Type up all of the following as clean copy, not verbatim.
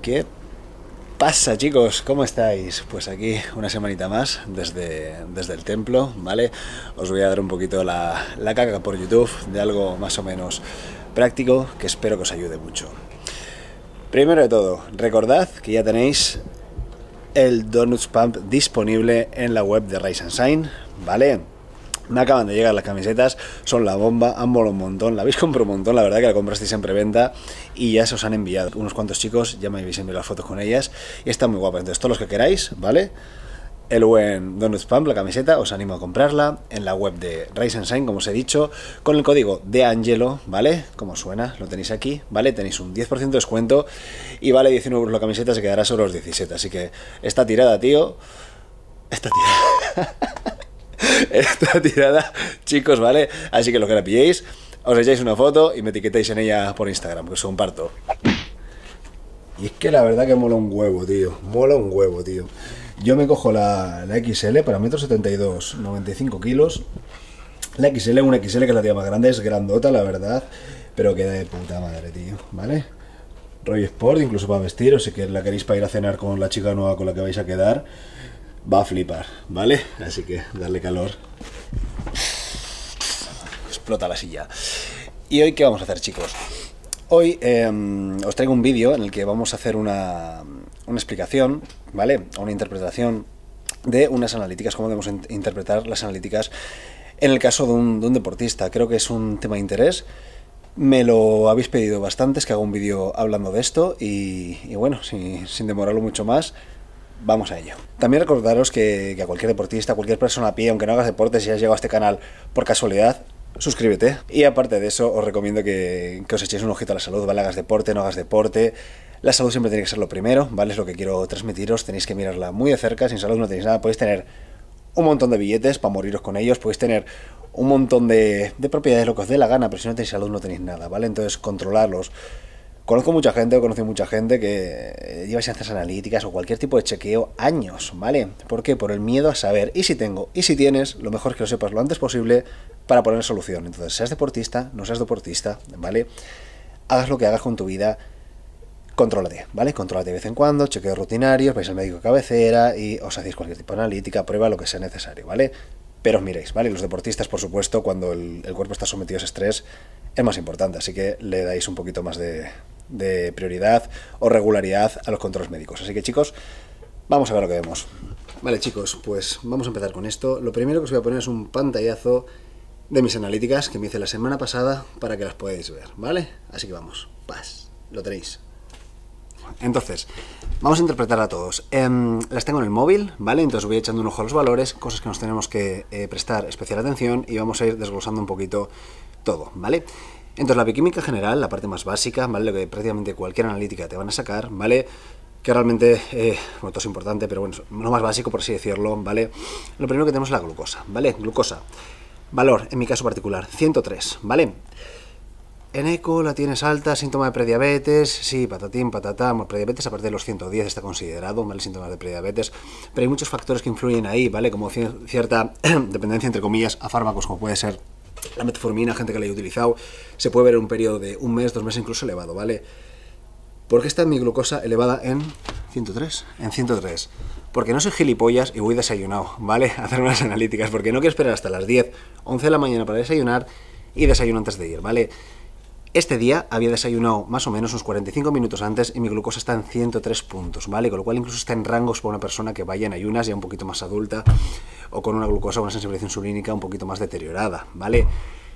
¿Qué pasa, chicos? ¿Cómo estáis? Pues aquí una semanita más desde el templo, ¿vale? Os voy a dar un poquito la caca por YouTube de algo más o menos práctico que espero que os ayude mucho. Primero de todo, recordad que ya tenéis el Donuts Pump disponible en la web de Rise and Shine, ¿vale? Me acaban de llegar las camisetas, son la bomba, han molado un montón, la habéis comprado un montón, la verdad que la comprasteis en preventa y ya se os han enviado. Unos cuantos chicos ya me habéis enviado las fotos con ellas y están muy guapas. Entonces, todos los que queráis, ¿vale? El buen Donuts Pump, la camiseta, os animo a comprarla en la web de Rise and Shine, como os he dicho, con el código de Angelo, ¿vale? Como suena, lo tenéis aquí, ¿vale? Tenéis un 10% de descuento y vale 19 euros la camiseta, se quedará sobre los 17. Así que esta tirada, tío, esta tirada... Esta tirada, chicos, ¿vale? Así que lo que la pilléis, os echáis una foto y me etiquetáis en ella por Instagram, que os comparto. Y es que la verdad que mola un huevo, tío. Mola un huevo, tío. Yo me cojo la XL para 1,72 m, 95 kilos. La XL, una XL que es la tía más grande, es grandota, la verdad, pero queda de puta madre, tío, ¿vale? Rollo Sport, incluso para vestir, o si que la queréis para ir a cenar con la chica nueva con la que vais a quedar. Va a flipar, ¿vale? Así que darle calor. Explota la silla. ¿Y hoy qué vamos a hacer, chicos? Hoy os traigo un vídeo en el que vamos a hacer una explicación, ¿vale? Una interpretación de unas analíticas, cómo debemos interpretar las analíticas en el caso de un deportista. Creo que es un tema de interés. Me lo habéis pedido bastantes, que haga un vídeo hablando de esto y bueno, sin demorarlo mucho más, vamos a ello. También recordaros que a cualquier deportista, a cualquier persona a pie, aunque no hagas deporte, si has llegado a este canal por casualidad, suscríbete. Y aparte de eso, os recomiendo que os echéis un ojito a la salud, ¿vale? Hagas deporte, no hagas deporte. La salud siempre tiene que ser lo primero, ¿vale? Es lo que quiero transmitiros. Tenéis que mirarla muy de cerca. Sin salud no tenéis nada. Podéis tener un montón de billetes para moriros con ellos. Podéis tener un montón de propiedades, lo que os dé la gana, pero si no tenéis salud no tenéis nada, ¿vale? Entonces, controlarlos. Conozco mucha gente, he conocido mucha gente que lleva ciencias analíticas o cualquier tipo de chequeo años, ¿vale? ¿Por qué? Por el miedo a saber. Y si tengo, y si tienes, lo mejor es que lo sepas lo antes posible para poner solución. Entonces, seas deportista, no seas deportista, ¿vale? Hagas lo que hagas con tu vida, contrólate, ¿vale? Contrólate de vez en cuando, chequeos rutinarios, vais al médico de cabecera y os hacéis cualquier tipo de analítica, prueba lo que sea necesario, ¿vale? Pero os miréis, ¿vale? Los deportistas, por supuesto, cuando el cuerpo está sometido a ese estrés, es más importante, así que le dais un poquito más de prioridad o regularidad a los controles médicos. Así que, chicos, vamos a ver lo que vemos. Vale, chicos, pues vamos a empezar con esto. Lo primero que os voy a poner es un pantallazo de mis analíticas que me hice la semana pasada para que las podáis ver, ¿vale? Así que vamos, lo tenéis. Entonces, vamos a interpretar a todos. Las tengo en el móvil, ¿vale? Entonces voy echando un ojo a los valores, cosas que nos tenemos que prestar especial atención y vamos a ir desglosando un poquito todo, ¿vale? Entonces, la bioquímica general, la parte más básica, ¿vale? Lo que prácticamente cualquier analítica te van a sacar, ¿vale? Que realmente, bueno, todo es importante, pero bueno, lo más básico, por así decirlo, ¿vale? Lo primero que tenemos es la glucosa, ¿vale? Glucosa. Valor, en mi caso particular, 103, ¿vale? En eco la tienes alta, síntoma de prediabetes, sí, patatín, patatán, prediabetes a partir de los 110 está considerado, ¿vale? Síntomas de prediabetes, pero hay muchos factores que influyen ahí, ¿vale? Como cierta dependencia, entre comillas, a fármacos, como puede ser la metformina, gente que la haya utilizado, se puede ver en un periodo de un mes, 2 meses incluso elevado, ¿vale? ¿Por qué está mi glucosa elevada en 103? En 103. Porque no soy gilipollas y voy desayunado, ¿vale? A hacer unas analíticas, porque no quiero esperar hasta las 10, 11 de la mañana para desayunar y desayuno antes de ir, ¿vale? Este día había desayunado más o menos unos 45 minutos antes y mi glucosa está en 103 puntos, ¿vale? Con lo cual incluso está en rangos para una persona que vaya en ayunas ya un poquito más adulta o con una glucosa o una sensibilidad insulínica un poquito más deteriorada, ¿vale?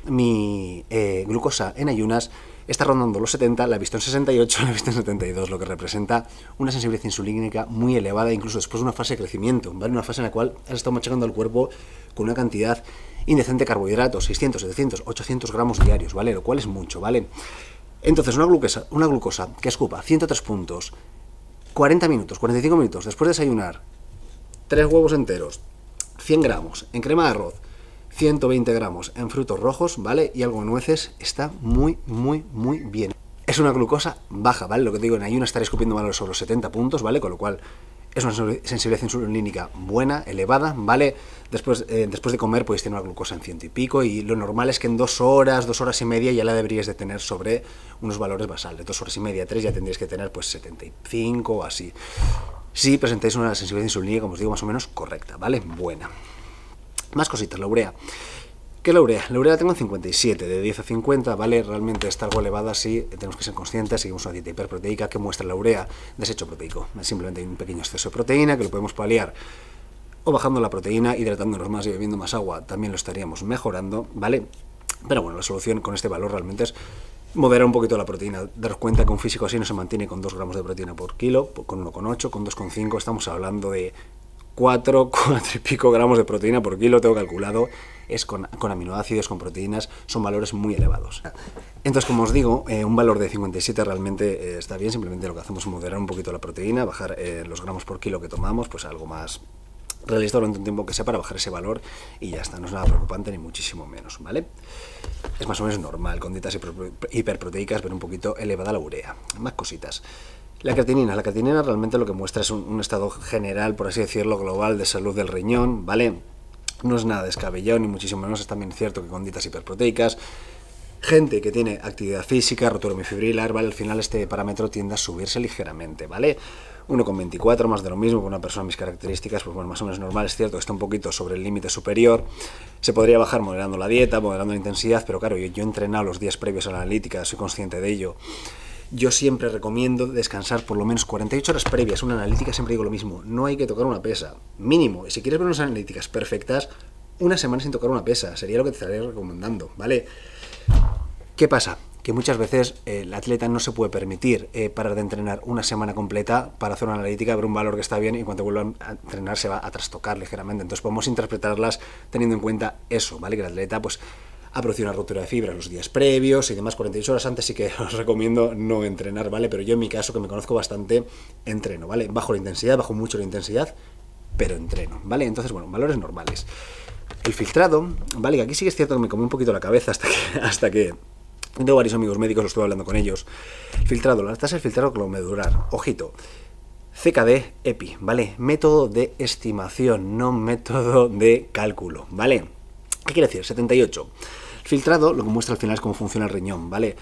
Mi glucosa en ayunas está rondando los 70, la he visto en 68, la he visto en 72, lo que representa una sensibilidad insulínica muy elevada, incluso después de una fase de crecimiento, ¿vale? Una fase en la cual has estado machacando al cuerpo con una cantidad indecente de carbohidratos, 600, 700, 800 gramos diarios, ¿vale? Lo cual es mucho, ¿vale? Entonces, una glucosa que escupa 103 puntos, 40 minutos, 45 minutos, después de desayunar, 3 huevos enteros, 100 gramos en crema de arroz, 120 gramos en frutos rojos, ¿vale? Y algo de nueces, está muy, muy, muy bien. Es una glucosa baja, ¿vale? Lo que digo, en ayunas estaré escupiendo valores sobre los 70 puntos, ¿vale? Con lo cual Es una sensibilidad insulínica buena, elevada, ¿vale? Después de comer podéis tener una glucosa en 100 y pico, y lo normal es que en 2 horas y media ya la deberíais de tener sobre unos valores basales. 2 horas y media, 3 ya tendríais que tener pues 75 o así. Si presentáis una sensibilidad insulínica, como os digo, más o menos correcta, ¿vale? Buena. Más cositas, la urea. ¿Qué es la urea? La urea la tengo en 57, de 10 a 50, ¿vale? Realmente está algo elevada, sí, tenemos que ser conscientes, seguimos una dieta hiperproteica que muestra la urea desecho proteico. Simplemente hay un pequeño exceso de proteína que lo podemos paliar o bajando la proteína, hidratándonos más y bebiendo más agua, también lo estaríamos mejorando, ¿vale? Pero bueno, la solución con este valor realmente es moderar un poquito la proteína. Daros cuenta que un físico así no se mantiene con 2 gramos de proteína por kilo, con 1,8, con 2,5, estamos hablando de 4 y pico gramos de proteína por kilo, tengo calculado, es con aminoácidos, con proteínas, son valores muy elevados. Entonces, como os digo, un valor de 57 realmente está bien, simplemente lo que hacemos es moderar un poquito la proteína, bajar los gramos por kilo que tomamos, pues algo más realista durante un tiempo que sea, para bajar ese valor y ya está, no es nada preocupante ni muchísimo menos, ¿vale? Es más o menos normal con dietas hiperproteicas ver un poquito elevada la urea. Más cositas. La creatinina realmente lo que muestra es un estado general, por así decirlo, global de salud del riñón, ¿vale? No es nada descabellado, ni muchísimo menos. Es también cierto que con dietas hiperproteicas, gente que tiene actividad física, rotura mifibrilar, ¿vale? Al final este parámetro tiende a subirse ligeramente, ¿vale? 1,24, más de lo mismo, con una persona de mis características, pues bueno, más o menos normal. Es cierto que está un poquito sobre el límite superior, se podría bajar moderando la dieta, moderando la intensidad, pero claro, yo he entrenado los días previos a la analítica, soy consciente de ello. Yo siempre recomiendo descansar por lo menos 48 horas previas a una analítica, siempre digo lo mismo, no hay que tocar una pesa, mínimo, y si quieres ver unas analíticas perfectas, una semana sin tocar una pesa, sería lo que te estaría recomendando, ¿vale? ¿Qué pasa? Que muchas veces el atleta no se puede permitir parar de entrenar una semana completa para hacer una analítica, ver un valor que está bien, y cuando vuelva a entrenar se va a trastocar ligeramente. Entonces podemos interpretarlas teniendo en cuenta eso, ¿vale? Que el atleta pues ha producido una ruptura de fibra los días previos y demás. 48 horas antes sí que os recomiendo no entrenar, ¿vale? Pero yo en mi caso, que me conozco bastante, entreno, ¿vale? Bajo la intensidad, bajo mucho la intensidad, pero entreno, ¿vale? Entonces, bueno, valores normales. El filtrado, ¿vale? Que aquí sí que es cierto que me comí un poquito la cabeza hasta que tengo varios amigos médicos, lo estuve hablando con ellos. Filtrado, la tasa del filtrado glomerular, ojito, CKD EPI, ¿vale? Método de estimación, no método de cálculo, ¿vale? ¿Qué quiere decir? 78. El filtrado lo que muestra al final es cómo funciona el riñón, ¿vale?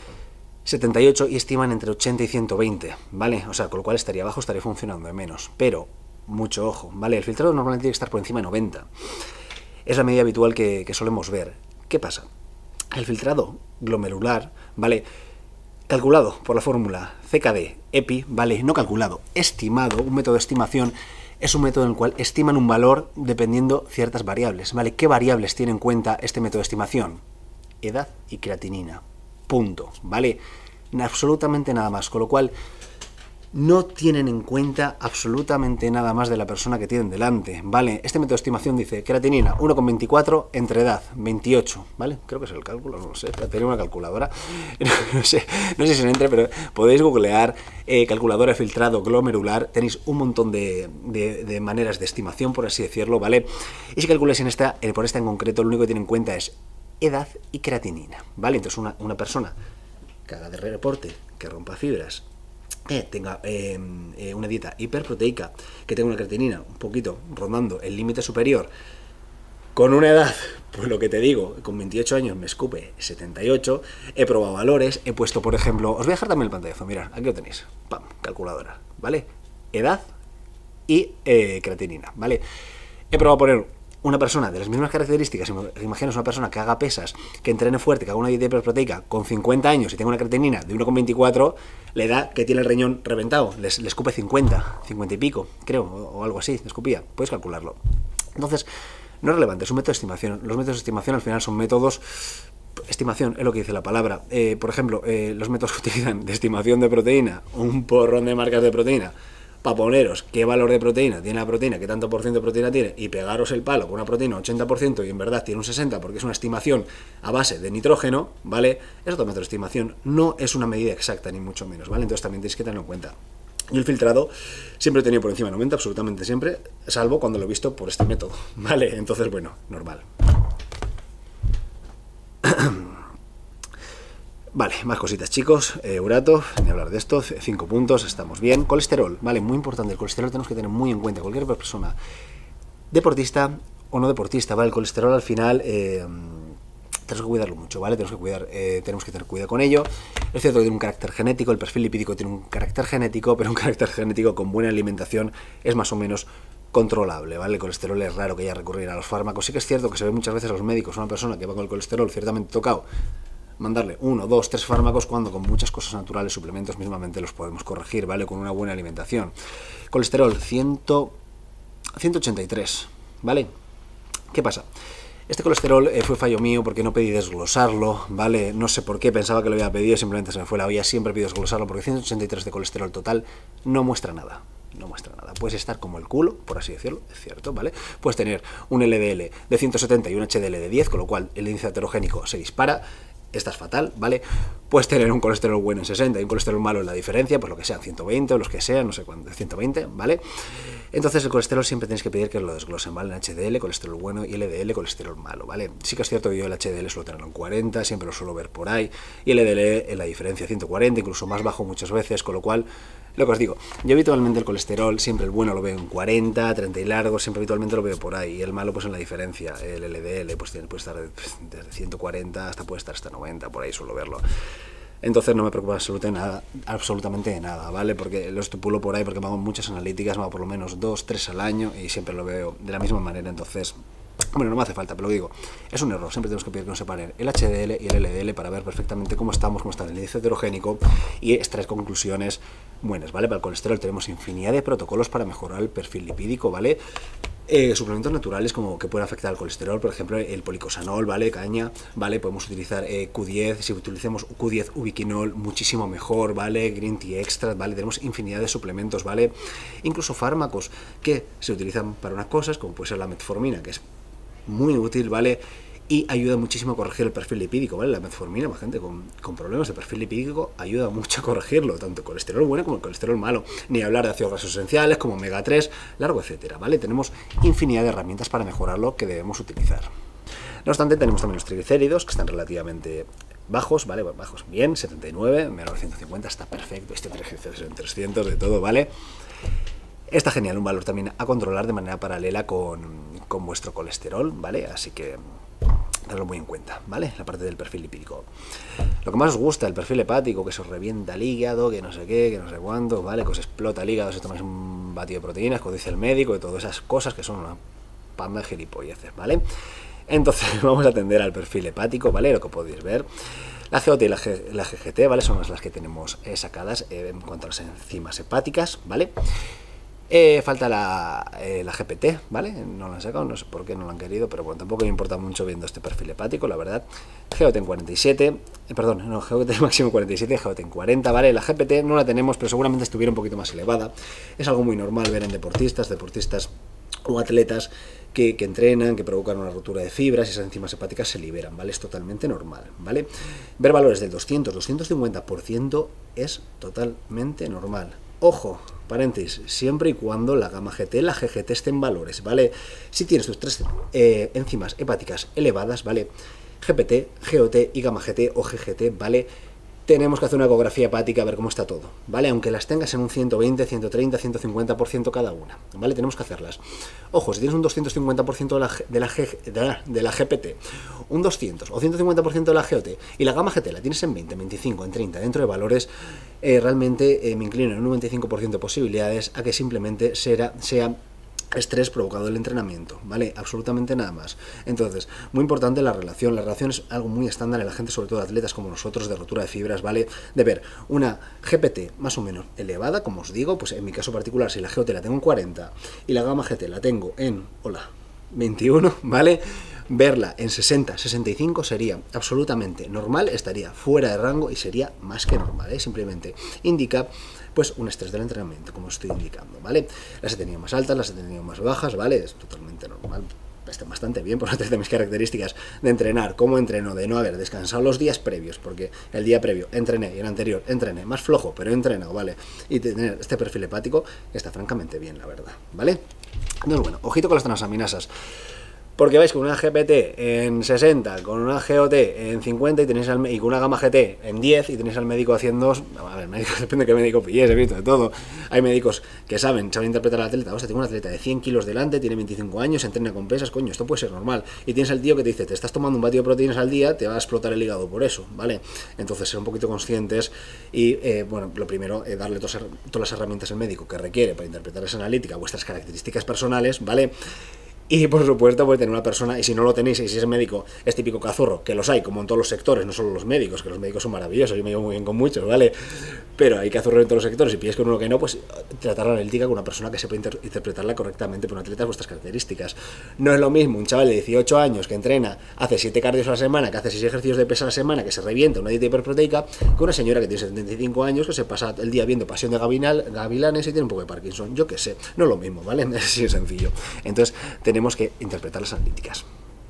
78 y estiman entre 80 y 120, ¿vale? O sea, con lo cual estaría abajo, estaría funcionando de menos, pero mucho ojo, ¿vale? El filtrado normalmente tiene que estar por encima de 90. Es la medida habitual que solemos ver. ¿Qué pasa? El filtrado glomerular, ¿vale? Calculado por la fórmula CKD EPI, ¿vale? No calculado, estimado, un método de estimación. Es un método en el cual estiman un valor dependiendo ciertas variables, ¿vale? ¿Qué variables tiene en cuenta este método de estimación? Edad y creatinina. Punto, ¿vale? Absolutamente nada más, con lo cual no tienen en cuenta absolutamente nada más de la persona que tienen delante, ¿vale? Este método de estimación dice creatinina 1,24 entre edad 28, ¿vale? Creo que es el cálculo, no lo sé, tenía una calculadora, no sé si se me entre, pero podéis googlear calculadora de filtrado glomerular, tenéis un montón de maneras de estimación, por así decirlo, ¿vale? Y si calculáis por esta en concreto, lo único que tiene en cuenta es edad y creatinina, ¿vale? Entonces una persona que haga de reporte, que rompa fibras, que tenga una dieta hiperproteica, que tenga una creatinina un poquito rondando el límite superior, con una edad, pues lo que te digo, con 28 años me escupe 78, he probado valores, he puesto, por ejemplo, os voy a dejar también el pantallazo, mirad, aquí lo tenéis, pam, calculadora, ¿vale? Edad y creatinina, ¿vale? He probado a poner una persona de las mismas características, imaginaos una persona que haga pesas, que entrene fuerte, que haga una dieta hiperproteica con 50 años y tenga una creatinina de 1,24, la edad que tiene el riñón reventado, le escupe 50 y pico, creo, o algo así, le escupía, puedes calcularlo. Entonces, no es relevante, es un método de estimación. Los métodos de estimación al final son métodos, estimación es lo que dice la palabra. Por ejemplo, los métodos que utilizan de estimación de proteína, un porrón de marcas de proteína, para poneros qué valor de proteína tiene la proteína, qué tanto por ciento de proteína tiene, y pegaros el palo con una proteína 80% y en verdad tiene un 60% porque es una estimación a base de nitrógeno, ¿vale? Es otro método de estimación, no es una medida exacta ni mucho menos, ¿vale? Entonces también tenéis que tenerlo en cuenta. Y el filtrado siempre he tenido por encima de 90, absolutamente siempre, salvo cuando lo he visto por este método, ¿vale? Entonces, bueno, normal. Vale, más cositas, chicos. Urato, ni hablar de esto, 5 puntos, estamos bien. Colesterol, vale, muy importante, el colesterol tenemos que tener muy en cuenta. Cualquier persona, deportista o no deportista, ¿vale? El colesterol al final tenemos que cuidarlo mucho, ¿vale? Tenemos que tener cuidado con ello. Es cierto que tiene un carácter genético, el perfil lipídico tiene un carácter genético, pero un carácter genético con buena alimentación es más o menos controlable, ¿vale? El colesterol es raro que haya que recurrir a los fármacos. Sí que es cierto que se ve muchas veces a los médicos, una persona que va con el colesterol ciertamente tocado, mandarle 1, 2, 3 fármacos cuando con muchas cosas naturales, suplementos mismamente los podemos corregir, ¿vale? Con una buena alimentación. Colesterol 183, ¿vale? ¿Qué pasa? Este colesterol fue fallo mío porque no pedí desglosarlo, ¿vale? No sé por qué, pensaba que lo había pedido, simplemente se me fue la olla, siempre pido desglosarlo porque 183 de colesterol total no muestra nada. No muestra nada. Puedes estar como el culo, por así decirlo, es cierto, ¿vale? Puedes tener un LDL de 170 y un HDL de 10, con lo cual el índice heterogénico se dispara. Esta es fatal, ¿vale? Puedes tener un colesterol bueno en 60 y un colesterol malo en la diferencia, pues lo que sean, 120 o los que sean, no sé cuánto, 120, ¿vale? Entonces el colesterol siempre tenéis que pedir que lo desglosen, ¿vale? En HDL, colesterol bueno, y LDL, colesterol malo, ¿vale? Sí que es cierto que yo el HDL suelo tenerlo en 40, siempre lo suelo ver por ahí, y el LDL en la diferencia 140, incluso más bajo muchas veces, con lo cual, lo que os digo, yo habitualmente el colesterol, siempre el bueno lo veo en 40, 30 y largo, siempre habitualmente lo veo por ahí, y el malo pues en la diferencia, el LDL pues puede estar desde 140 hasta puede estar hasta 90, por ahí suelo verlo. Entonces no me preocupa absolutamente de nada, ¿vale? Porque lo estipulo por ahí porque me hago muchas analíticas, me hago por lo menos 2, 3 al año y siempre lo veo de la misma manera, entonces... Bueno, no me hace falta, pero lo digo, es un error, siempre tenemos que pedir que nos separen el HDL y el LDL para ver perfectamente cómo estamos, cómo está el índice heterogénico y extraer conclusiones buenas, ¿vale? Para el colesterol tenemos infinidad de protocolos para mejorar el perfil lipídico, ¿vale? Suplementos naturales como que pueden afectar al colesterol, por ejemplo el policosanol, ¿vale? Caña, ¿vale? Podemos utilizar Q10, si utilizamos Q10 ubiquinol muchísimo mejor, ¿vale? Green Tea Extra, ¿vale? Tenemos infinidad de suplementos, ¿vale? Incluso fármacos que se utilizan para unas cosas, como puede ser la metformina, que es muy útil, ¿vale? Y ayuda muchísimo a corregir el perfil lipídico, ¿vale? La metformina, más gente con problemas de perfil lipídico, ayuda mucho a corregirlo, tanto el colesterol bueno como el colesterol malo. Ni hablar de ácidos grasos esenciales como omega 3, largo, etcétera, ¿vale? Tenemos infinidad de herramientas para mejorarlo que debemos utilizar. No obstante, tenemos también los triglicéridos, que están relativamente bajos, ¿vale? Bajos bien, 79, menor de 150, está perfecto. Este triglicéridos en 300, de todo, ¿vale? Está genial, un valor también a controlar de manera paralela con vuestro colesterol, ¿vale? Así que tenedlo muy en cuenta, ¿vale? La parte del perfil lipídico. Lo que más os gusta, el perfil hepático, que se os revienta el hígado, que no sé qué, que no sé cuánto, ¿vale? Que os explota el hígado si tomáis un batido de proteínas, como dice el médico, y todas esas cosas que son una panda de gilipolleces, ¿vale? Entonces vamos a atender al perfil hepático, ¿vale? Lo que podéis ver. La GOT y la GGT, ¿vale? Son las que tenemos sacadas en cuanto a las enzimas hepáticas, ¿vale? Falta la GPT, ¿vale? No la han sacado, no sé por qué no la han querido, pero bueno, tampoco me importa mucho viendo este perfil hepático, la verdad. GOT en 47, perdón, no, GOT máximo 47, GOT en 40, ¿vale? La GPT no la tenemos, pero seguramente estuviera un poquito más elevada. Es algo muy normal ver en deportistas o atletas que entrenan, que provocan una rotura de fibras y esas enzimas hepáticas se liberan, ¿vale? Es totalmente normal, ¿vale? Ver valores del 200-250% es totalmente normal. Ojo, paréntesis, siempre y cuando la gamma GT y la GGT estén en valores, ¿vale? Si tienes tus tres enzimas hepáticas elevadas, ¿vale? GPT, GOT y gamma GT o GGT, ¿vale? Tenemos que hacer una ecografía hepática a ver cómo está todo, ¿vale? Aunque las tengas en un 120, 130, 150% cada una, ¿vale? Tenemos que hacerlas. Ojo, si tienes un 250% de la GPT, un 200 o 150% de la GOT y la gamma GT la tienes en 20, 25, en 30, dentro de valores, realmente me inclino en un 95% de posibilidades a que simplemente sea estrés provocado el entrenamiento, ¿vale? Absolutamente nada más. Entonces, muy importante la relación. La relación es algo muy estándar en la gente, sobre todo atletas como nosotros, de rotura de fibras, ¿vale? De ver una GPT más o menos elevada, como os digo, pues en mi caso particular, si la GOT la tengo en 40 y la gamma GT la tengo en, 21, ¿vale? Verla en 60, 65 sería absolutamente normal, estaría fuera de rango y sería más que normal, ¿eh? Simplemente indica pues un estrés del entrenamiento, como estoy indicando, ¿vale? Las he tenido más altas, las he tenido más bajas, ¿vale? Es totalmente normal, están bastante bien por otras de mis características de entrenar, como entreno, de no haber descansado los días previos, porque el día previo entrené y el anterior entrené más flojo, pero he entrenado, ¿vale? Y tener este perfil hepático está francamente bien, la verdad, ¿vale? Entonces, bueno, ojito con las transaminasas. porque vais con una GPT en 60, con una GOT en 50 y con una Gamma GT en 10 y tenéis al médico haciendo... A ver, médico, depende de qué médico pilléis, he visto de todo. Hay médicos que saben interpretar al atleta. O sea, tengo un atleta de 100 kilos delante, tiene 25 años, entrena con pesas, coño, esto puede ser normal. Y tienes el tío que te dice, te estás tomando un batido de proteínas al día, te va a explotar el hígado por eso, ¿vale? Entonces, ser un poquito conscientes y, bueno, lo primero, darle todas las herramientas al médico que requiere para interpretar esa analítica, vuestras características personales, ¿vale? Y por supuesto puede tener una persona, y si no lo tenéis, y si ese médico es típico cazurro, que los hay, como en todos los sectores, no solo los médicos, que los médicos son maravillosos, yo me llevo muy bien con muchos, ¿vale? Pero hay cazurro en todos los sectores, y pilláis con uno que no, pues tratar la analítica con una persona que sepa interpretarla correctamente por un atleta vuestras características. No es lo mismo un chaval de 18 años que entrena, hace 7 cardios a la semana, que hace 6 ejercicios de pesa a la semana, que se revienta una dieta hiperproteica, que una señora que tiene 75 años, que se pasa el día viendo Pasión de Gavilanes y tiene un poco de Parkinson, yo qué sé, no es lo mismo, ¿vale? Es así de sencillo. Entonces, tenemos que interpretar las analíticas.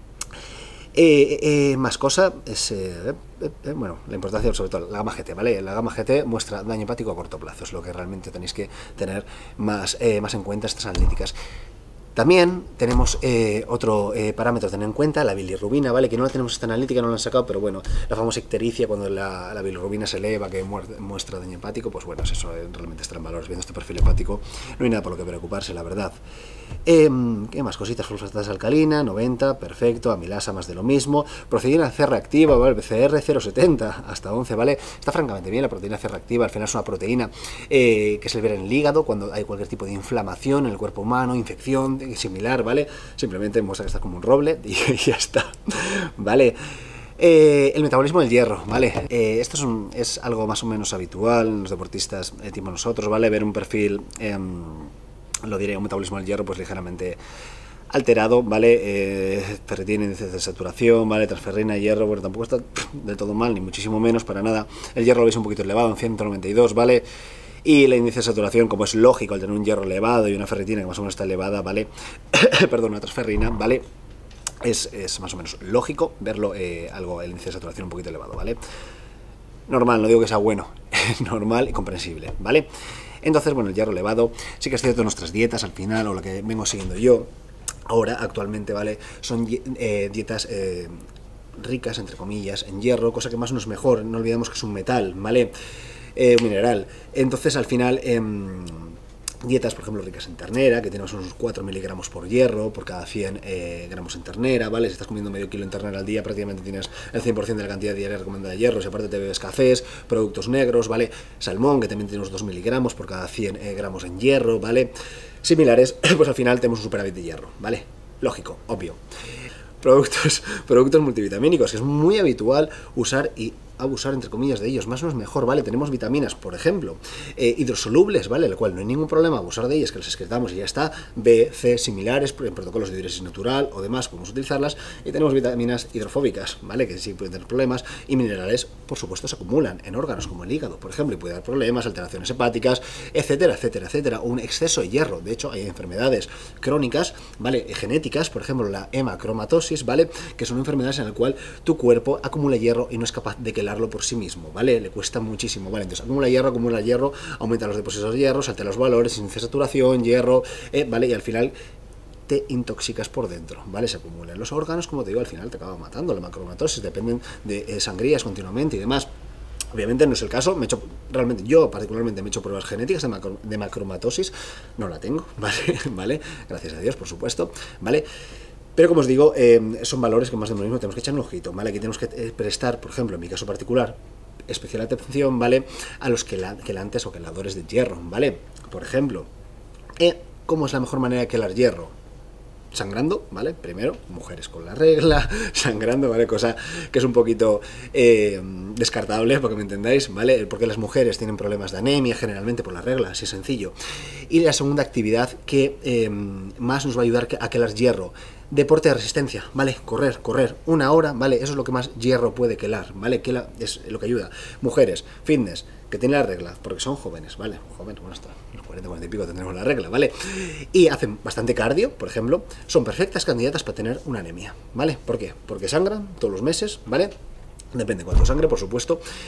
Más cosa es, bueno, la importancia, sobre todo, la Gamma GT, ¿vale? La Gamma GT muestra daño hepático a corto plazo, es lo que realmente tenéis que tener más en cuenta estas analíticas. También tenemos otro parámetro a tener en cuenta, la bilirrubina, ¿vale? Que no la tenemos esta analítica, no la han sacado, pero bueno, la famosa ictericia, cuando la bilirrubina se eleva, que muestra daño hepático, pues bueno, eso realmente está en valores. Viendo este perfil hepático, no hay nada por lo que preocuparse, la verdad. ¿Qué más cositas? Fosfatasa alcalina, 90, perfecto, amilasa, más de lo mismo. Proteína C reactiva, ¿vale? PCR 0,70 hasta 11, ¿vale? Está francamente bien la proteína C reactiva, al final es una proteína que se libera en el hígado cuando hay cualquier tipo de inflamación en el cuerpo humano, infección similar, ¿vale? Simplemente muestra que está como un roble y ya está, ¿vale? El metabolismo del hierro, ¿vale? Esto es algo más o menos habitual en los deportistas tipo nosotros, ¿vale? Ver un perfil, lo diré, un metabolismo del hierro pues ligeramente alterado, ¿vale? Ferritina, índice de saturación, ¿vale? Transferrina, hierro, bueno, tampoco está del todo mal, ni muchísimo menos, para nada. El hierro lo veis un poquito elevado, en 192, ¿vale? Y el índice de saturación, como es lógico al tener un hierro elevado y una ferritina que más o menos está elevada, ¿vale? Perdón, una transferrina, ¿vale? Es más o menos lógico verlo, el índice de saturación un poquito elevado, ¿vale? Normal, no digo que sea bueno, es normal y comprensible, ¿vale? Entonces, bueno, el hierro elevado, sí que es cierto, nuestras dietas al final, o lo que vengo siguiendo yo, ahora, actualmente, ¿vale? Son dietas ricas, entre comillas, en hierro, cosa que más no es mejor, no olvidemos que es un metal, ¿vale? Un mineral. Entonces, al final, dietas, por ejemplo, ricas en ternera, que tenemos unos 4 miligramos por hierro, por cada 100 gramos en ternera, ¿vale? Si estás comiendo medio kilo en ternera al día, prácticamente tienes el 100% de la cantidad diaria recomendada de hierro, si aparte te bebes cafés, productos negros, ¿vale? Salmón, que también tiene unos 2 miligramos por cada 100 gramos en hierro, ¿vale? Similares, pues al final tenemos un superávit de hierro, ¿vale? Lógico, obvio. Productos multivitamínicos, que es muy habitual usar y abusar, entre comillas, de ellos, más no es mejor, ¿vale? Tenemos vitaminas, por ejemplo, hidrosolubles, ¿vale? El cual no hay ningún problema abusar de ellas, que las excretamos y ya está, B, C, similares, en protocolos de diuresis natural o demás, podemos utilizarlas, y tenemos vitaminas hidrofóbicas, ¿vale? Que sí pueden tener problemas, y minerales, por supuesto, se acumulan en órganos como el hígado, por ejemplo, y puede dar problemas, alteraciones hepáticas, etcétera, etcétera, etcétera, un exceso de hierro. De hecho, hay enfermedades crónicas, ¿vale? Genéticas, por ejemplo, la hemacromatosis, ¿vale? Que son enfermedades en las cuales tu cuerpo acumula hierro y no es capaz de que por sí mismo, ¿vale? Le cuesta muchísimo, ¿vale? Entonces acumula hierro, aumenta los depósitos de hierro, salta los valores, índice de saturación, hierro, ¿vale? Y al final te intoxicas por dentro, ¿vale? Se acumulan los órganos, como te digo, al final te acaba matando. La macromatosis dependen de sangrías continuamente y demás. Obviamente no es el caso, realmente yo particularmente me he hecho pruebas genéticas de macromatosis, no la tengo, ¿vale? Gracias a Dios, por supuesto, ¿vale? Pero como os digo, son valores que más de lo mismo tenemos que echar un ojito, ¿vale? Aquí tenemos que prestar, por ejemplo, en mi caso particular, especial atención, ¿vale? A los quelantes o queladores de hierro, ¿vale? Por ejemplo, ¿cómo es la mejor manera de quelar hierro? Sangrando, ¿vale? Primero, mujeres con la regla, sangrando, ¿vale? Cosa que es un poquito descartable, para que me entendáis, ¿vale? Porque las mujeres tienen problemas de anemia generalmente por la regla, así es sencillo. Y la segunda actividad que más nos va a ayudar a quelar hierro, deporte de resistencia, ¿vale? Correr 1 hora, ¿vale? Eso es lo que más hierro puede quelar, ¿vale? Es lo que ayuda. Mujeres, fitness, que tienen la regla, porque son jóvenes, ¿vale? Jóvenes, bueno, hasta los 40 y pico tendremos la regla, ¿vale? Y hacen bastante cardio, por ejemplo, son perfectas candidatas para tener una anemia, ¿vale? ¿Por qué? Porque sangran todos los meses, ¿vale? Depende de cuánto sangre, por supuesto.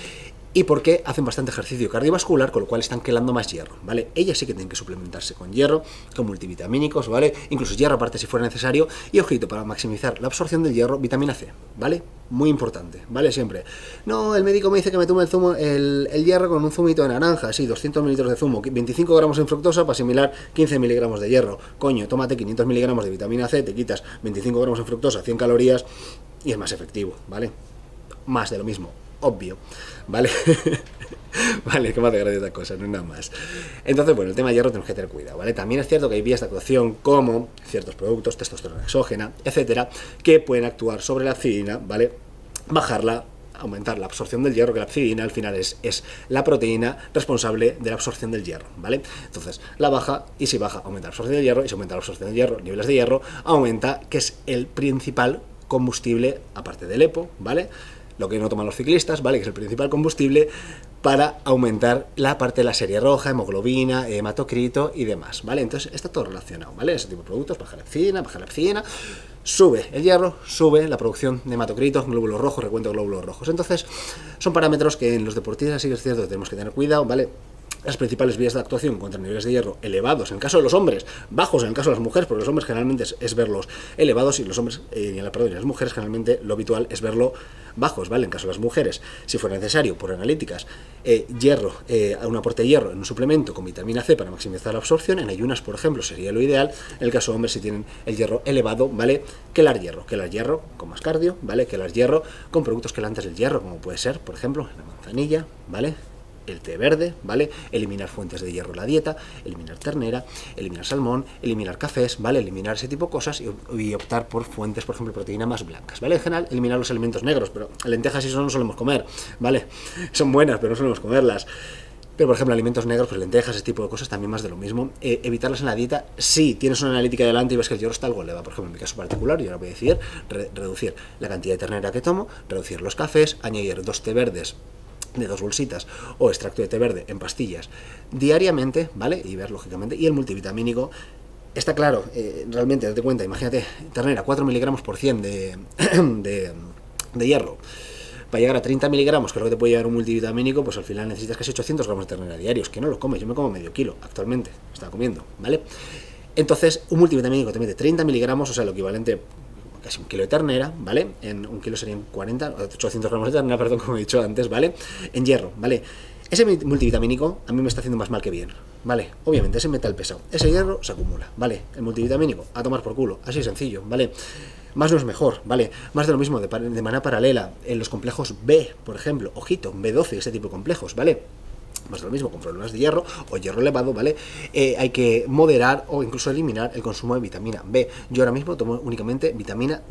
y porque hacen bastante ejercicio cardiovascular, con lo cual están quelando más hierro, ¿vale? Ellas sí que tienen que suplementarse con hierro, con multivitamínicos, ¿vale? Incluso hierro aparte si fuera necesario, y ojito, para maximizar la absorción del hierro, vitamina C, ¿vale? Muy importante, ¿vale? Siempre. No, el médico me dice que me tome el hierro con un zumito de naranja, sí, 200 mililitros de zumo, 25 gramos en fructosa para asimilar 15 miligramos de hierro. Coño, tómate 500 miligramos de vitamina C, te quitas 25 gramos en fructosa, 100 calorías, y es más efectivo, ¿vale? Más de lo mismo, obvio, ¿vale? Vale, que me hace gracia esta cosa, no es nada más. Entonces, bueno, el tema de hierro tenemos que tener cuidado, ¿vale? También es cierto que hay vías de actuación como ciertos productos, testosterona exógena, etcétera, que pueden actuar sobre la psilina, ¿vale? Bajarla, aumentar la absorción del hierro, que la psilina al final es la proteína responsable de la absorción del hierro, ¿vale? Entonces, la baja, y si baja, aumenta la absorción del hierro, y si aumenta la absorción del hierro, niveles de hierro, aumenta, que es el principal combustible, aparte del EPO, ¿vale? Lo que no toman los ciclistas, ¿vale? Que es el principal combustible para aumentar la parte de la serie roja, hemoglobina, hematocrito y demás, ¿vale? Entonces está todo relacionado, ¿vale? Ese tipo de productos, baja la epsilina, sube el hierro, sube la producción de hematocritos, glóbulos rojos, recuento de glóbulos rojos. Entonces son parámetros que en los deportistas sí que es cierto que tenemos que tener cuidado, ¿vale? Las principales vías de actuación contra niveles de hierro elevados en el caso de los hombres, bajos en el caso de las mujeres, porque los hombres generalmente es verlos elevados y los hombres, y las mujeres generalmente lo habitual es verlo bajos, ¿vale? En el caso de las mujeres, si fuera necesario, por analíticas, hierro, un aporte de hierro en un suplemento con vitamina C para maximizar la absorción, en ayunas, por ejemplo, sería lo ideal. En el caso de hombres, si tienen el hierro elevado, ¿vale? Quelar hierro con más cardio, ¿vale? Quelar hierro con productos quelantes del hierro, como puede ser, por ejemplo, la manzanilla, ¿vale? El té verde, ¿vale? Eliminar fuentes de hierro en la dieta, eliminar ternera, eliminar salmón, eliminar cafés, ¿vale? Eliminar ese tipo de cosas y optar por fuentes, por ejemplo, proteína más blancas, ¿vale? En general, eliminar los alimentos negros, pero lentejas y eso no solemos comer, ¿vale? Son buenas, pero no solemos comerlas. Pero, por ejemplo, alimentos negros, pues lentejas, ese tipo de cosas, también más de lo mismo. Evitarlas en la dieta. Si tienes una analítica delante y ves que el hierro está algo elevado, por ejemplo, en mi caso particular, yo ahora voy a decir, reducir la cantidad de ternera que tomo, reducir los cafés, añadir 2 té verdes de 2 bolsitas o extracto de té verde en pastillas diariamente, ¿vale? Y ver, lógicamente, y el multivitamínico. Está claro, realmente, date cuenta, imagínate, ternera, 4 miligramos por 100 de hierro. Para llegar a 30 miligramos, que es lo que te puede llevar un multivitamínico, pues al final necesitas casi 800 gramos de ternera diarios, que no lo comes, yo me como medio kilo actualmente, estaba comiendo, ¿vale? Entonces, un multivitamínico te mete 30 miligramos, o sea, lo equivalente casi 1 kilo de ternera, ¿vale? En 1 kilo serían 800 gramos de ternera, perdón, como he dicho antes, ¿vale? En hierro, ¿vale? Ese multivitamínico a mí me está haciendo más mal que bien, ¿vale? Obviamente, ese metal pesado, ese hierro se acumula, ¿vale? El multivitamínico, a tomar por culo, así de sencillo, ¿vale? Más no es mejor, ¿vale? Más de lo mismo, de manera paralela, en los complejos B, por ejemplo, ojito, B12, ese tipo de complejos, ¿vale? Más de lo mismo, con problemas de hierro o hierro elevado, ¿vale? Hay que moderar o incluso eliminar el consumo de vitamina B. Yo ahora mismo tomo únicamente vitamina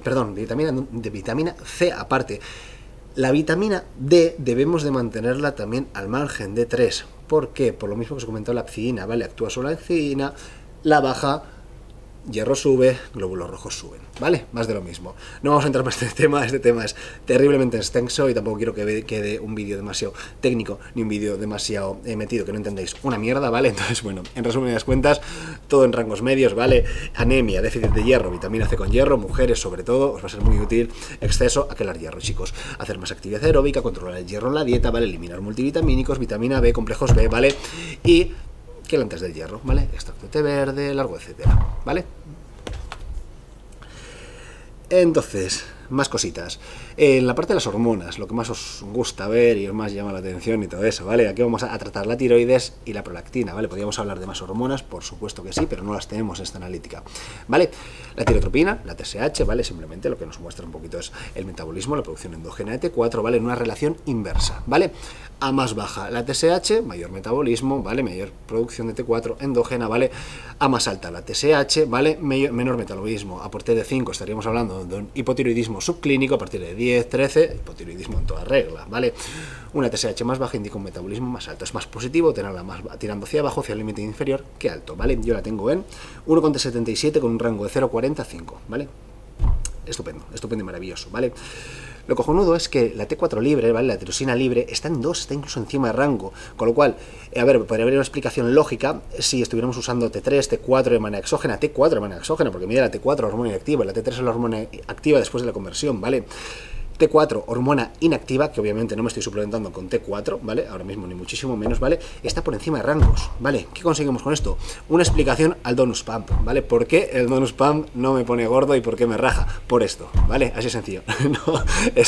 C aparte. La vitamina D debemos de mantenerla también al margen de 3. ¿Por qué? Por lo mismo que os he comentado, la psilina, ¿vale? Actúa sobre la psilina, la baja, hierro sube, glóbulos rojos suben, ¿vale? Más de lo mismo. No vamos a entrar más en este tema es terriblemente extenso y tampoco quiero que quede un vídeo demasiado técnico ni un vídeo demasiado metido, que no entendéis una mierda, ¿vale? Entonces, bueno, en resumidas cuentas, todo en rangos medios, ¿vale? Anemia, déficit de hierro, vitamina C con hierro, mujeres sobre todo, os va a ser muy útil. Exceso, aquelar hierro, chicos. Hacer más actividad aeróbica, controlar el hierro en la dieta, ¿vale? Eliminar multivitamínicos, vitamina B, complejos B, ¿vale? Y quelantes del hierro, ¿vale? Extracto de té verde, largo, etcétera, ¿vale? Entonces, más cositas. En la parte de las hormonas, lo que más os gusta ver y os más llama la atención y todo eso, ¿vale? Aquí vamos a tratar la tiroides y la prolactina, ¿vale? Podríamos hablar de más hormonas, por supuesto que sí, pero no las tenemos en esta analítica, ¿vale? La tirotropina, la TSH, ¿vale? Simplemente lo que nos muestra un poquito es el metabolismo, la producción endógena de T4, ¿vale? En una relación inversa, ¿vale? A más baja la TSH, mayor metabolismo, ¿vale? Mayor producción de T4 endógena, ¿vale? A más alta la TSH, ¿vale? Menor metabolismo. A partir de 5 estaríamos hablando de un hipotiroidismo subclínico, a partir de 10, 13, hipotiroidismo en toda regla, ¿vale? Una TSH más baja indica un metabolismo más alto. Es más positivo tenerla más tirando hacia abajo, hacia el límite inferior, que alto, ¿vale? Yo la tengo en 1,77 con un rango de 0,40 a 5, ¿vale? Estupendo, estupendo y maravilloso, ¿vale? Lo cojonudo es que la T4 libre, ¿vale? La tirosina libre está en 2, está incluso encima de rango, con lo cual, a ver, podría haber una explicación lógica si estuviéramos usando T3, T4 de manera exógena, T4 de manera exógena, porque mira, la T4 es la hormona inactiva, la T3 es la hormona activa después de la conversión, ¿vale? T4, hormona inactiva, que obviamente no me estoy suplementando con T4, ¿vale? Ahora mismo ni muchísimo menos, ¿vale? Está por encima de rangos, ¿vale? ¿Qué conseguimos con esto? Una explicación al donus pump, ¿vale? ¿Por qué el donus pump no me pone gordo y por qué me raja? Por esto, ¿vale? Así sencillo. No,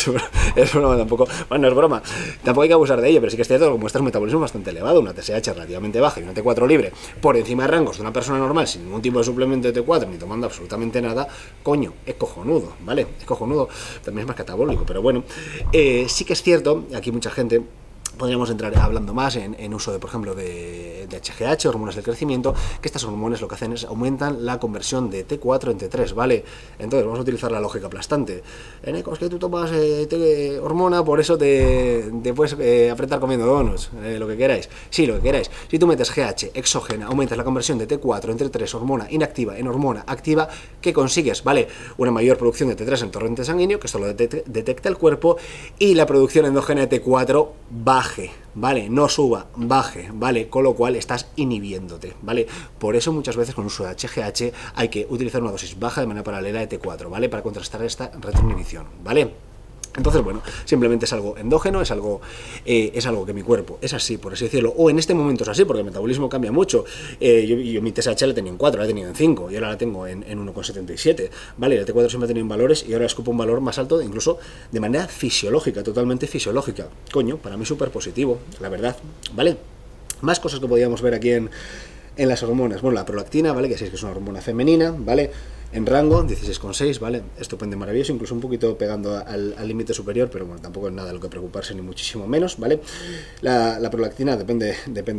es broma tampoco. Bueno, no es broma. Tampoco hay que abusar de ello, pero sí que es cierto que como está un metabolismo bastante elevado, una TSH relativamente baja y una T4 libre por encima de rangos de una persona normal sin ningún tipo de suplemento de T4 ni tomando absolutamente nada, coño, es cojonudo, ¿vale? Es cojonudo. También es más catabólico, pero bueno, sí que es cierto, aquí mucha gente podríamos entrar hablando más en uso de, por ejemplo, de HGH, hormonas del crecimiento, que estas hormonas lo que hacen es aumentan la conversión de T4 en T3, ¿vale? Entonces vamos a utilizar la lógica aplastante. Es que tú tomas hormona, por eso te puedes apretar comiendo donuts, lo que queráis. Sí, lo que queráis. Si tú metes GH exógena, aumentas la conversión de T4 en T3, hormona inactiva en hormona activa, ¿qué consigues? ¿Vale? Una mayor producción de T3 en torrente sanguíneo, que esto lo detecta el cuerpo, y la producción endógena de T4 baje, ¿vale? No suba, baje, ¿vale? Con lo cual estás inhibiéndote, ¿vale? Por eso muchas veces con uso de HGH hay que utilizar una dosis baja de manera paralela de T4, ¿vale? Para contrastar esta retroinhibición, ¿vale? Entonces, bueno, simplemente es algo endógeno, es algo que mi cuerpo es así, por así decirlo, o en este momento es así, porque el metabolismo cambia mucho. Yo mi TSH la tenía en 4, la he tenido en 5, y ahora la tengo en 1,77, ¿vale? La T4 siempre ha tenido en valores, y ahora escupo un valor más alto, incluso de manera fisiológica, totalmente fisiológica. Coño, para mí súper positivo, la verdad, ¿vale? Más cosas que podríamos ver aquí en las hormonas. Bueno, la prolactina, ¿vale? Que sí, que es una hormona femenina, ¿vale? En rango, 16,6, ¿vale? Estupendo, maravilloso, incluso un poquito pegando al límite superior, pero bueno, tampoco es nada de lo que preocuparse, ni muchísimo menos, ¿vale? La prolactina depende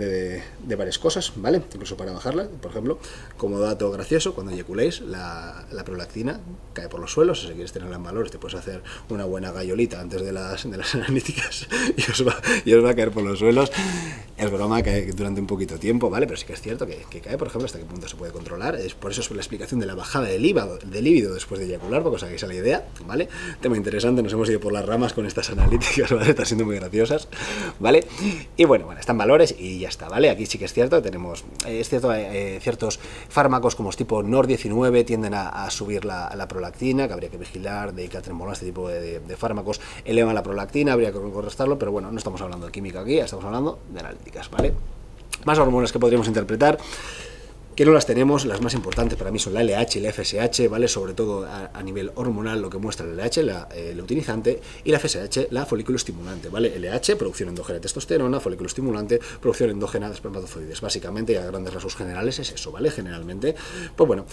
de varias cosas, ¿vale? Incluso para bajarla, por ejemplo, como dato gracioso, cuando eyaculéis, la prolactina cae por los suelos. Si quieres tenerla en valores, te puedes hacer una buena gallolita antes de las analíticas y os va a caer por los suelos. Es broma, cae durante un poquito de tiempo, ¿vale? Pero sí que es cierto que cae, por ejemplo, hasta qué punto se puede controlar. Es por eso es la explicación de la bajada de líbido después de eyacular, para que os hagáis la idea, ¿vale? Tema interesante, nos hemos ido por las ramas con estas analíticas, ¿vale? Están siendo muy graciosas, ¿vale? Y bueno, están valores y ya está, ¿vale? Aquí sí que es cierto, tenemos, es cierto, ciertos fármacos como tipo NOR19 tienden a subir la prolactina, que habría que vigilar, de catrenbolona, este tipo de fármacos elevan la prolactina, habría que contrastarlo, pero bueno, no estamos hablando de química aquí, estamos hablando de analíticas, ¿vale? Más hormonas que podríamos interpretar, que no las tenemos, las más importantes para mí son la LH y la FSH, ¿vale? Sobre todo a nivel hormonal, lo que muestra la LH, la luteinizante, y la FSH, la folículo estimulante, ¿vale? LH, producción endógena de testosterona, folículo estimulante, producción endógena de espermatozoides. Básicamente, a grandes rasgos generales, es eso, ¿vale? Generalmente, pues bueno,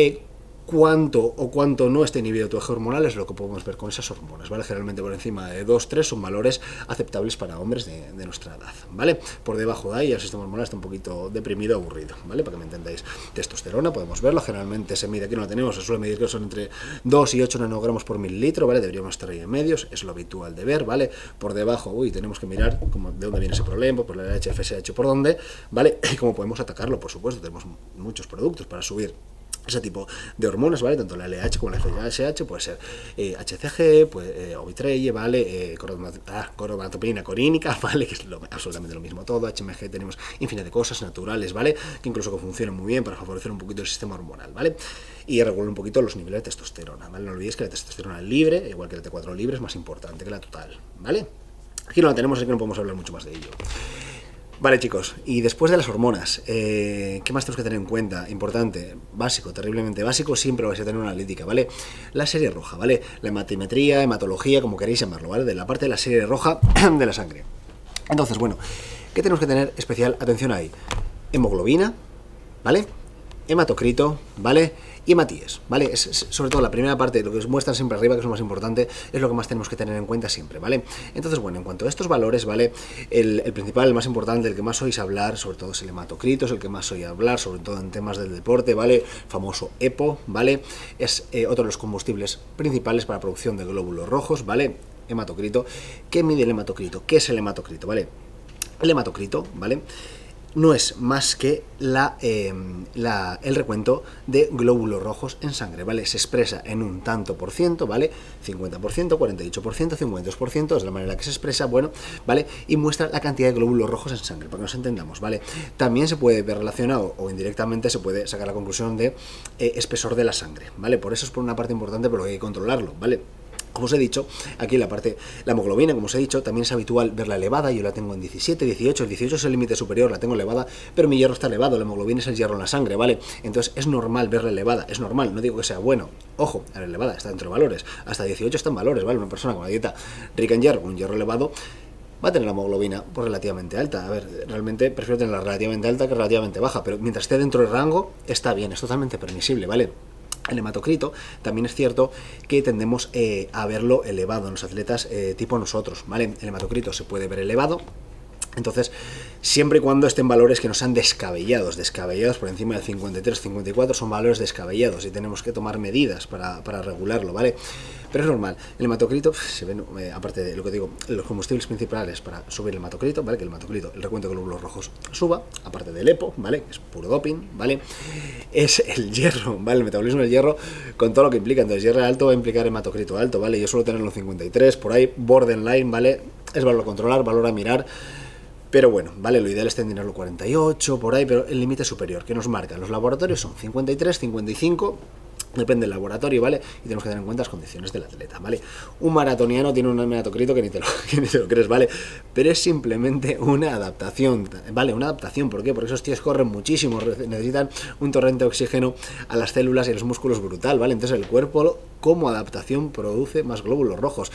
cuánto no esté inhibido tu eje hormonal es lo que podemos ver con esas hormonas, ¿vale? Generalmente por encima de 2-3 son valores aceptables para hombres de nuestra edad, ¿vale? Por debajo de ahí el sistema hormonal está un poquito deprimido, aburrido, ¿vale? Para que me entendáis. Testosterona podemos verlo, generalmente se mide, aquí no la tenemos, se suele medir que son entre 2 y 8 nanogramos por mililitro, ¿vale? Deberíamos estar ahí en medios, es lo habitual de ver, ¿vale? Por debajo, tenemos que mirar de dónde viene ese problema, por la LH, FSH, por dónde, ¿vale? Y cómo podemos atacarlo, por supuesto, tenemos muchos productos para subir ese tipo de hormonas, ¿vale? Tanto la LH como la FSH, puede ser HCG, pues, Ovitrelle, ¿vale? Coromatopina corínica, ¿vale? Que es absolutamente lo mismo todo. HMG, tenemos infinidad de cosas naturales, ¿vale? Que incluso que funcionan muy bien para favorecer un poquito el sistema hormonal, ¿vale? Y regular un poquito los niveles de testosterona, ¿vale? No olvidéis que la testosterona libre, igual que la T4 libre, es más importante que la total, ¿vale? Aquí no la tenemos, así que no podemos hablar mucho más de ello. Vale, chicos, y después de las hormonas, ¿qué más tenemos que tener en cuenta? Importante, básico, terriblemente básico, siempre vais a tener una analítica, ¿vale? La serie roja, ¿vale? La hematimetría, hematología, como queréis llamarlo, ¿vale? De la parte de la serie roja de la sangre. Entonces, bueno, ¿qué tenemos que tener especial atención ahí? Hemoglobina, ¿vale? Hematocrito, ¿vale? Y hematíes, ¿vale? Es sobre todo la primera parte, lo que os muestran siempre arriba, que es lo más importante, es lo que más tenemos que tener en cuenta siempre, ¿vale? Entonces, bueno, en cuanto a estos valores, ¿vale? El principal, el más importante, el que más oís hablar, sobre todo es el hematocrito, es el que más oís hablar, sobre todo en temas del deporte, ¿vale? Famoso EPO, ¿vale? Es otro de los combustibles principales para la producción de glóbulos rojos, ¿vale? Hematocrito. ¿Qué mide el hematocrito? ¿Qué es el hematocrito, ¿vale? El hematocrito, ¿vale? No es más que el recuento de glóbulos rojos en sangre, ¿vale? Se expresa en un tanto por ciento, ¿vale? 50%, 48%, 52%, es la manera que se expresa, bueno, ¿vale? Y muestra la cantidad de glóbulos rojos en sangre, para que nos entendamos, ¿vale? También se puede ver relacionado o indirectamente se puede sacar la conclusión de espesor de la sangre, ¿vale? Por eso es por una parte importante, pero hay que controlarlo, ¿vale? Como os he dicho, aquí en la parte, la hemoglobina, como os he dicho, también es habitual verla elevada. Yo la tengo en 17, 18, el 18 es el límite superior, la tengo elevada, pero mi hierro está elevado, la hemoglobina es el hierro en la sangre, ¿vale? Entonces es normal verla elevada, es normal, no digo que sea bueno. Ojo, a la elevada está dentro de valores, hasta 18 está en valores, ¿vale? Una persona con una dieta rica en hierro, con un hierro elevado, va a tener la hemoglobina pues, relativamente alta. A ver, realmente prefiero tenerla relativamente alta que relativamente baja, pero mientras esté dentro del rango, está bien, es totalmente permisible, ¿vale? El hematocrito también es cierto que tendemos a verlo elevado en los atletas tipo nosotros, ¿vale? El hematocrito se puede ver elevado, entonces siempre y cuando estén valores que no sean descabellados por encima del 53, 54 son valores descabellados y tenemos que tomar medidas para regularlo, ¿vale? Pero es normal, el hematocrito se ve, aparte de lo que digo, los combustibles principales para subir el hematocrito, ¿vale? Que el hematocrito, el recuento de glóbulos rojos suba, aparte del EPO, ¿vale? Que es puro doping, ¿vale? Es el hierro, ¿vale? El metabolismo del hierro con todo lo que implica, entonces hierro alto va a implicar hematocrito alto, ¿vale? Yo suelo tenerlo en 53, por ahí, borderline, ¿vale? Es valor a controlar, valor a mirar. Pero bueno, vale, lo ideal es tenerlo 48, por ahí, pero el límite superior que nos marcan los laboratorios son 53, 55, depende del laboratorio, ¿vale? Y tenemos que tener en cuenta las condiciones del atleta, ¿vale? Un maratoniano tiene un hematocrito que ni te lo crees, ¿vale? Pero es simplemente una adaptación, ¿vale? Una adaptación, ¿por qué? Porque esos tíos corren muchísimo, necesitan un torrente de oxígeno a las células y a los músculos brutal, ¿vale? Entonces el cuerpo, como adaptación, produce más glóbulos rojos.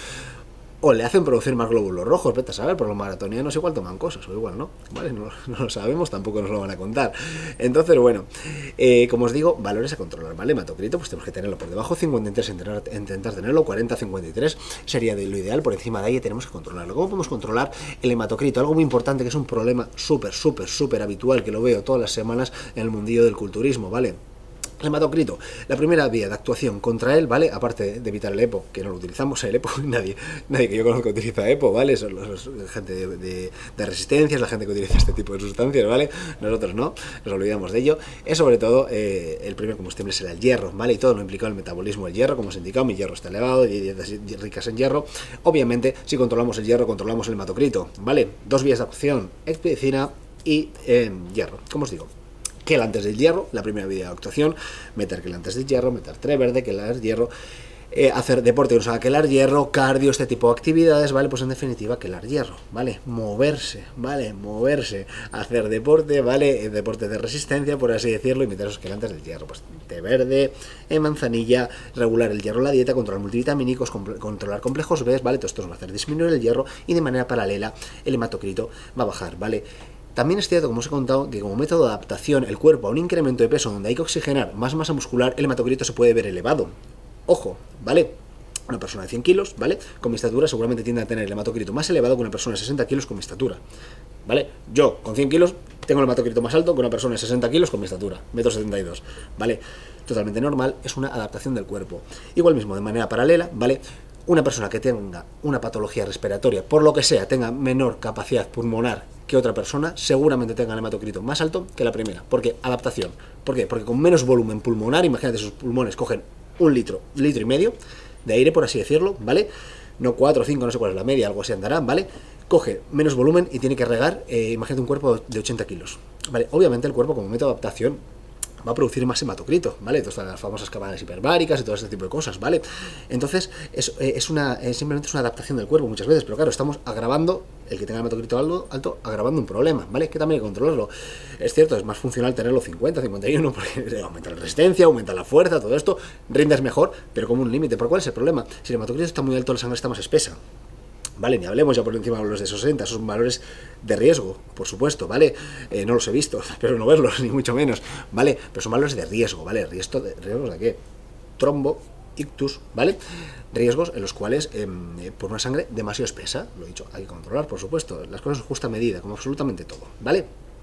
O le hacen producir más glóbulos rojos, vete a saber, pero los maratonianos igual toman cosas, o igual no, ¿vale? No lo sabemos, tampoco nos lo van a contar. Entonces, bueno, como os digo, valores a controlar, ¿vale? Hematocrito, pues tenemos que tenerlo por debajo, 53, intentar tenerlo, 40, 53, sería de lo ideal, por encima de ahí tenemos que controlarlo. ¿Cómo podemos controlar el hematocrito? Algo muy importante, que es un problema súper habitual, que lo veo todas las semanas en el mundillo del culturismo, ¿vale? El hematocrito, la primera vía de actuación contra él, ¿vale? Aparte de evitar el EPO, que no lo utilizamos, el EPO, nadie que yo conozco utiliza EPO, ¿vale? Son la gente de resistencias, la gente que utiliza este tipo de sustancias, ¿vale? Nosotros no, nos olvidamos de ello. Es sobre todo, el primer combustible será el hierro, ¿vale? Y todo lo implicado en el metabolismo del hierro, como os he indicado, mi hierro está elevado, y dietas ricas en hierro. Obviamente, si controlamos el hierro, controlamos el hematocrito, ¿vale? Dos vías de acción, epicina y hierro, como os digo. Gel antes del hierro, la primera vía de actuación, meter gel antes del hierro, meter té verde, quelar hierro, hacer deporte que nos haga quelar hierro, cardio, este tipo de actividades, ¿vale? Pues en definitiva, quelar hierro, ¿vale? Moverse, ¿vale? Moverse, hacer deporte, ¿vale? Deporte de resistencia, por así decirlo, y meter esos gel antes del hierro, pues té verde, manzanilla, regular el hierro en la dieta, controlar multivitamínicos, controlar complejos B, ¿vale? Todo esto nos va a hacer disminuir el hierro y de manera paralela el hematocrito va a bajar, ¿vale? También es cierto, como os he contado, que como método de adaptación el cuerpo a un incremento de peso donde hay que oxigenar más masa muscular, el hematocrito se puede ver elevado. Ojo, ¿vale? Una persona de 100 kilos, ¿vale? Con mi estatura seguramente tiende a tener el hematocrito más elevado que una persona de 60 kilos con mi estatura, ¿vale? Yo, con 100 kilos, tengo el hematocrito más alto que una persona de 60 kilos con mi estatura, 1,72 m, ¿vale? Totalmente normal, es una adaptación del cuerpo. Igual mismo, de manera paralela, ¿vale? Una persona que tenga una patología respiratoria, por lo que sea, tenga menor capacidad pulmonar que otra persona, seguramente tenga el hematocrito más alto que la primera. ¿Por qué? Adaptación. ¿Por qué? Porque con menos volumen pulmonar, imagínate, sus pulmones cogen un litro y medio de aire, por así decirlo, ¿vale? No 4 o 5, no sé cuál es la media, algo así andará, ¿vale? Coge menos volumen y tiene que regar, imagínate un cuerpo de 80 kilos, ¿vale? Obviamente el cuerpo, como método de adaptación, va a producir más hematocrito, ¿vale? Entonces las famosas cabanas hiperbáricas y todo este tipo de cosas, ¿vale? Entonces simplemente es una adaptación del cuerpo muchas veces, pero claro, estamos agravando, el que tenga el hematocrito alto, agravando un problema, ¿vale? Que también hay que controlarlo. Es cierto, es más funcional tenerlo 50, 51, porque aumenta la resistencia, aumenta la fuerza, todo esto, rindes mejor, pero como un límite. ¿Por cuál es el problema? Si el hematocrito está muy alto, la sangre está más espesa. Vale, ni hablemos ya por encima de los de 60, esos son valores de riesgo, por supuesto, ¿vale? No los he visto, espero no verlos, ni mucho menos, ¿vale? Pero son valores de riesgo, ¿vale? ¿Riesgos de qué? Trombo, ictus, ¿vale? Riesgos en los cuales, por una sangre demasiado espesa, lo he dicho, hay que controlar, por supuesto, las cosas en justa medida, como absolutamente todo, ¿vale?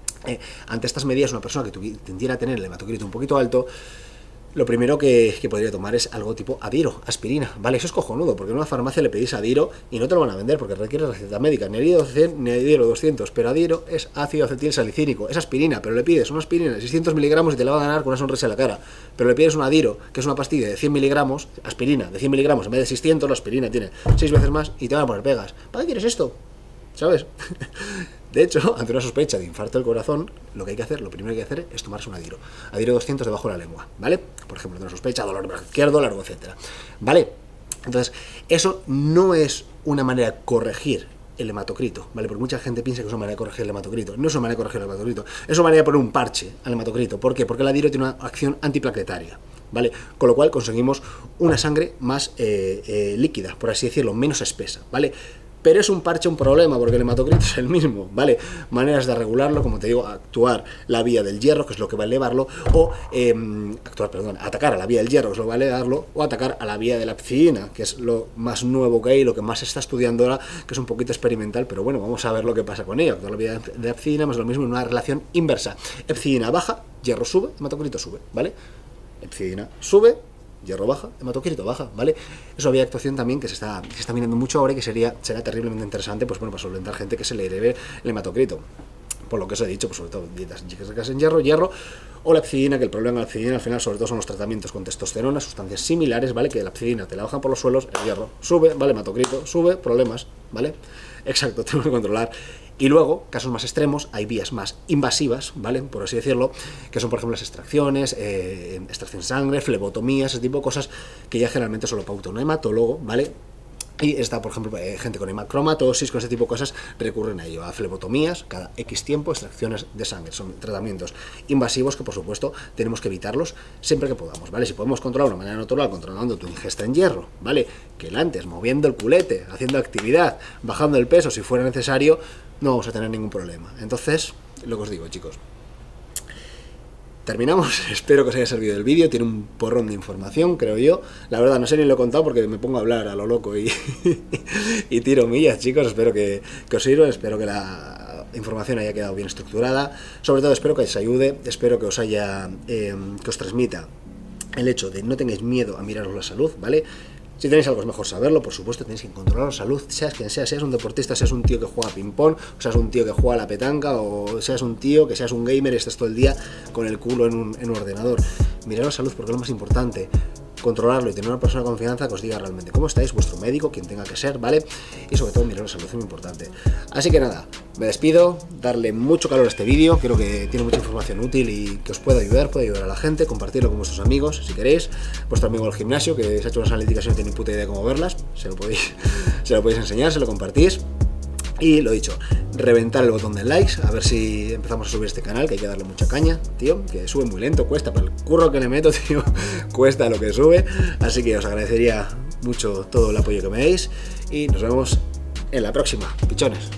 Ante estas medidas, una persona que tendiera a tener el hematocrito un poquito alto, lo primero que podría tomar es algo tipo Adiro, aspirina, ¿vale? Eso es cojonudo, porque en una farmacia le pedís Adiro y no te lo van a vender porque requiere receta médica, ni Adiro 100 ni Adiro 200, pero Adiro es ácido acetil salicílico, es aspirina, pero le pides una aspirina de 600 miligramos y te la van a ganar con una sonrisa en la cara, pero le pides un Adiro, que es una pastilla de 100 miligramos, aspirina de 100 miligramos en vez de 600, la aspirina tiene 6 veces más y te van a poner pegas. ¿Para qué quieres esto? ¿Sabes? De hecho, ante una sospecha de infarto del corazón, lo primero que hay que hacer es tomarse un Adiro. Adiro 200 debajo de la lengua, ¿vale? Por ejemplo, de una sospecha, dolor en el brazo izquierdo, largo, etcétera. ¿Vale? Entonces, eso no es una manera de corregir el hematocrito, ¿vale? Porque mucha gente piensa que es una manera de corregir el hematocrito. No es una manera de corregir el hematocrito, es una manera de poner un parche al hematocrito. ¿Por qué? Porque la diro tiene una acción antiplaquetaria, ¿vale? Con lo cual conseguimos una sangre más líquida, por así decirlo, menos espesa, ¿vale? Pero es un parche, un problema, porque el hematocrito es el mismo, ¿vale? Maneras de regularlo, como te digo, actuar la vía del hierro, que es lo que va a elevarlo, o atacar a la vía del hierro, que es lo que va a elevarlo, o atacar a la vía de la epsidina, que es lo más nuevo que hay, lo que más se está estudiando ahora, que es un poquito experimental, pero bueno, vamos a ver lo que pasa con ello. Actuar la vía de la epsidina más lo mismo en una relación inversa. Epsidina baja, hierro sube, hematocrito sube, ¿vale? Epsidina sube, hierro baja, hematocrito baja, ¿vale? Eso había actuación también que se está mirando mucho ahora y que será terriblemente interesante, pues bueno, para solventar gente que se le eleve el hematocrito. Por lo que os he dicho, pues sobre todo dietas ricas en hierro, o la epsidina, que el problema de la epsidina al final sobre todo son los tratamientos con testosterona, sustancias similares, ¿vale? Que la epsidina te la bajan por los suelos, el hierro sube, ¿vale? Hematocrito sube, problemas, ¿vale? Exacto, tenemos que controlar. Y luego, casos más extremos, hay vías más invasivas, ¿vale? Por así decirlo, que son, por ejemplo, las extracciones, extracción de sangre, flebotomías, ese tipo de cosas que ya generalmente solo pauta un hematólogo, ¿vale? Y está, por ejemplo, gente con hemacromatosis, con ese tipo de cosas, recurren a ello, a flebotomías cada X tiempo, extracciones de sangre. Son tratamientos invasivos que, por supuesto, tenemos que evitarlos siempre que podamos, ¿vale? Si podemos controlar de una manera natural, controlando tu ingesta en hierro, ¿vale? Que el antes, moviendo el culete, haciendo actividad, bajando el peso si fuera necesario, no vamos a tener ningún problema. Entonces, lo que os digo, chicos, terminamos, espero que os haya servido el vídeo, tiene un porrón de información, creo yo. La verdad, no sé ni lo he contado porque me pongo a hablar a lo loco y, y tiro millas, chicos. Espero que os sirva, espero que la información haya quedado bien estructurada. Sobre todo, espero que os ayude, espero que os haya, que os transmita el hecho de no tengáis miedo a miraros la salud, ¿vale? Si tenéis algo es mejor saberlo, por supuesto, tenéis que controlar la salud, seas quien sea, seas un deportista, seas un tío que juega ping-pong, o seas un tío que juega a la petanca, o seas un tío que seas un gamer y estés todo el día con el culo en un ordenador. Mirad la salud porque es lo más importante. Controlarlo y tener una persona de confianza que os diga realmente cómo estáis, vuestro médico, quien tenga que ser, ¿vale? Y sobre todo mirar la salud es muy importante. Así que nada, me despido, darle mucho calor a este vídeo, creo que tiene mucha información útil y que os puede ayudar a la gente, compartirlo con vuestros amigos, si queréis, vuestro amigo del gimnasio, que se ha hecho unas analíticas y no tiene ni puta idea de cómo verlas, se lo podéis enseñar, se lo compartís. Y lo dicho, reventar el botón de likes, a ver si empezamos a subir este canal, que hay que darle mucha caña, tío, que sube muy lento, cuesta, para el curro que le meto, tío, cuesta lo que sube, así que os agradecería mucho todo el apoyo que me deis y nos vemos en la próxima, pichones.